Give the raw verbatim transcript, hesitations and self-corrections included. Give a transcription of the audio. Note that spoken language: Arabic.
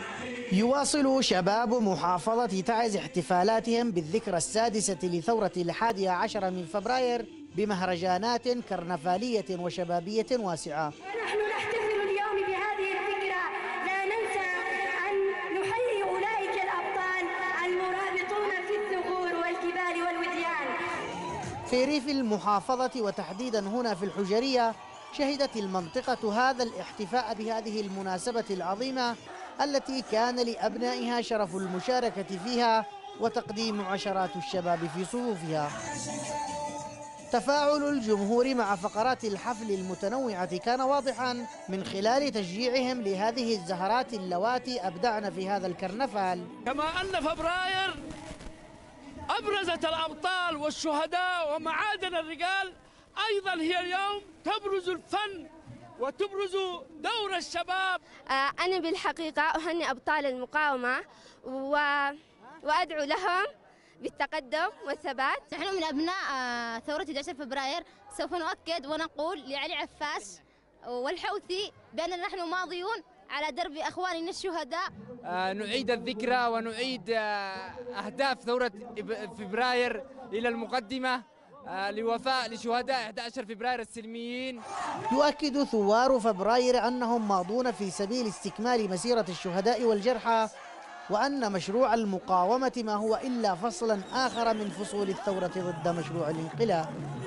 يواصل شباب محافظة تعز احتفالاتهم بالذكرى السادسة لثورة الحادي عشر من فبراير بمهرجانات كرنفالية وشبابية واسعة. ونحن نحتفل اليوم بهذه الذكرى، لا ننسى أن نحيي أولئك الأبطال المرابطون في الثغور والجبال والوديان. في ريف المحافظة وتحديدا هنا في الحجرية شهدت المنطقة هذا الاحتفاء بهذه المناسبة العظيمة التي كان لأبنائها شرف المشاركة فيها وتقديم عشرات الشباب في صفوفها. تفاعل الجمهور مع فقرات الحفل المتنوعة كان واضحا من خلال تشجيعهم لهذه الزهرات اللواتي أبدعن في هذا الكرنفال. كما أن فبراير أبرزت الأبطال والشهداء ومعادن الرجال، أيضا هي اليوم تبرز الفن وتبرز دور الشباب. أنا بالحقيقة أهنئ أبطال المقاومة و... وأدعو لهم بالتقدم والثبات. نحن من أبناء ثورة أحد عشر فبراير سوف نؤكد ونقول لعلي عفاس والحوثي بأننا نحن ماضيون على درب أخواننا الشهداء. آه نعيد الذكرى ونعيد آه أهداف ثورة فبراير إلى المقدمة آه لوفاء لشهداء أحد عشر فبراير السلميين. يؤكد ثوار فبراير أنهم ماضون في سبيل استكمال مسيرة الشهداء والجرحى، وأن مشروع المقاومة ما هو إلا فصلا آخر من فصول الثورة ضد مشروع الانقلاب.